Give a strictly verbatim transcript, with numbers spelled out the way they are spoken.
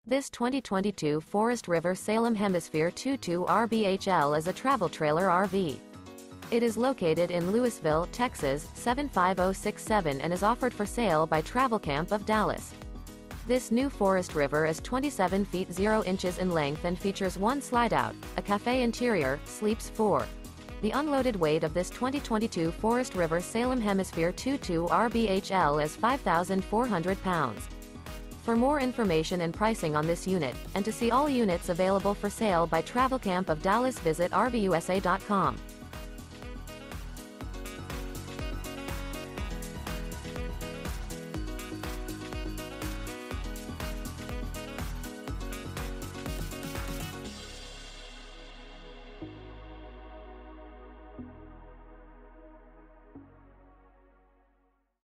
This twenty twenty-two Forest River Salem Hemisphere twenty-two R B H L is a travel trailer R V. It is located in Lewisville, Texas, seven five zero six seven and is offered for sale by Travelcamp of Dallas. This new Forest River is twenty-seven feet zero inches in length and features one slideout, a cafe interior, sleeps four. The unloaded weight of this twenty twenty-two Forest River Salem Hemisphere twenty-two R B H L is five thousand four hundred pounds. For more information and pricing on this unit, and to see all units available for sale by Travelcamp of Dallas, visit R V U S A dot com.